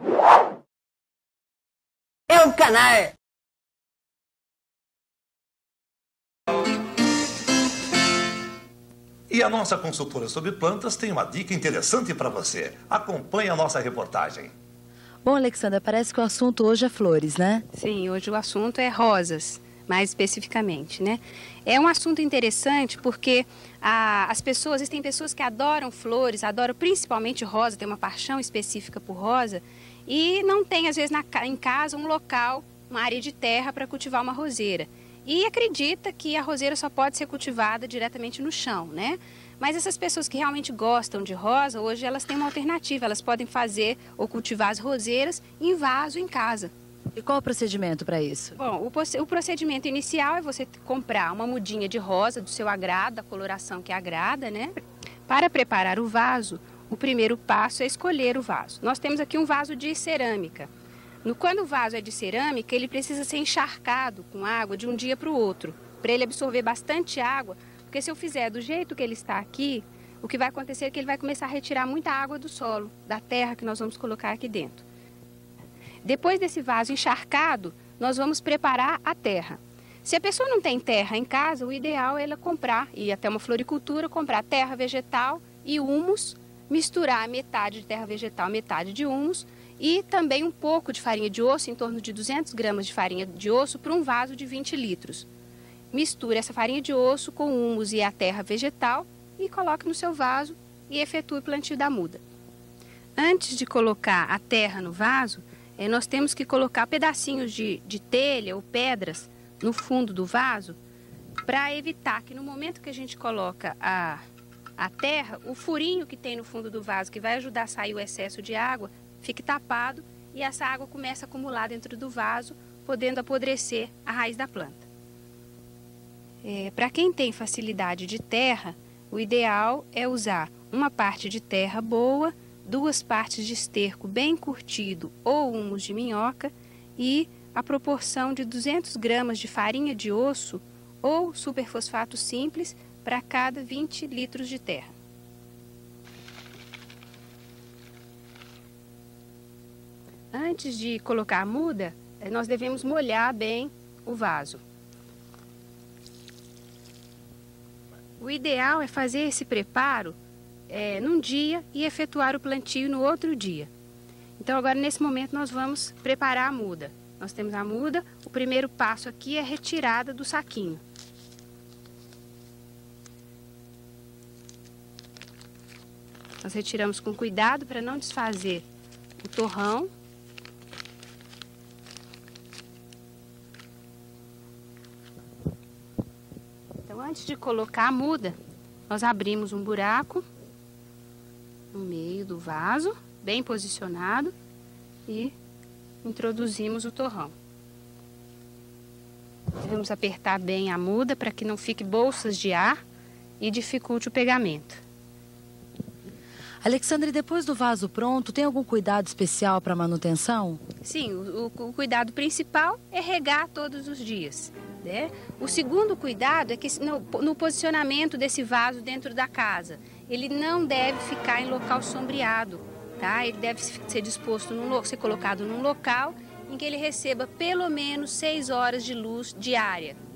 É o canal. E a nossa consultora sobre plantas tem uma dica interessante para você. Acompanhe a nossa reportagem. Bom, Alexandra, parece que o assunto hoje é flores, né? Sim, hoje o assunto é rosas, mais especificamente, né? É um assunto interessante porque existem pessoas que adoram flores, adoram principalmente rosa, tem uma paixão específica por rosa e não tem, às vezes, em casa um local, uma área de terra para cultivar uma roseira. E acredita que a roseira só pode ser cultivada diretamente no chão, né? Mas essas pessoas que realmente gostam de rosa, hoje elas têm uma alternativa, elas podem fazer ou cultivar as roseiras em vaso em casa. E qual o procedimento para isso? Bom, o procedimento inicial é você comprar uma mudinha de rosa do seu agrado, da coloração que agrada, né? Para preparar o vaso, o primeiro passo é escolher o vaso. Nós temos aqui um vaso de cerâmica. Quando o vaso é de cerâmica, ele precisa ser encharcado com água de um dia para o outro, para ele absorver bastante água, porque se eu fizer do jeito que ele está aqui, o que vai acontecer é que ele vai começar a retirar muita água do solo, da terra que nós vamos colocar aqui dentro. Depois desse vaso encharcado, nós vamos preparar a terra. Se a pessoa não tem terra em casa, o ideal é ela comprar, ir até uma floricultura, comprar terra vegetal e humus, misturar metade de terra vegetal, metade de humus, e também um pouco de farinha de osso, em torno de 200 gramas de farinha de osso para um vaso de 20 litros. Misture essa farinha de osso com o humus e a terra vegetal e coloque no seu vaso e efetue o plantio da muda. Antes de colocar a terra no vaso, nós temos que colocar pedacinhos de telha ou pedras no fundo do vaso para evitar que no momento que a gente coloca a terra, o furinho que tem no fundo do vaso, que vai ajudar a sair o excesso de água, fique tapado e essa água começa a acumular dentro do vaso, podendo apodrecer a raiz da planta. Para quem tem facilidade de terra, o ideal é usar uma parte de terra boa, 2 partes de esterco bem curtido ou humus de minhoca e a proporção de 200 gramas de farinha de osso ou superfosfato simples para cada 20 litros de terra. Antes de colocar a muda, nós devemos molhar bem o vaso. O ideal é fazer esse preparo num dia e efetuar o plantio no outro dia. Então agora nesse momento nós vamos preparar a muda. Nós temos a muda, o primeiro passo aqui é a retirada do saquinho. Nós retiramos com cuidado para não desfazer o torrão. Então, antes de colocar a muda, nós abrimos um buraco no meio do vaso, bem posicionado, e introduzimos o torrão. Devemos apertar bem a muda para que não fique bolsas de ar e dificulte o pegamento. Alexandre, depois do vaso pronto, tem algum cuidado especial para manutenção? Sim, o cuidado principal é regar todos os dias, né? O segundo cuidado é que no posicionamento desse vaso dentro da casa, ele não deve ficar em local sombreado, tá? Ele deve ser disposto, ser colocado num local em que ele receba pelo menos 6 horas de luz diária.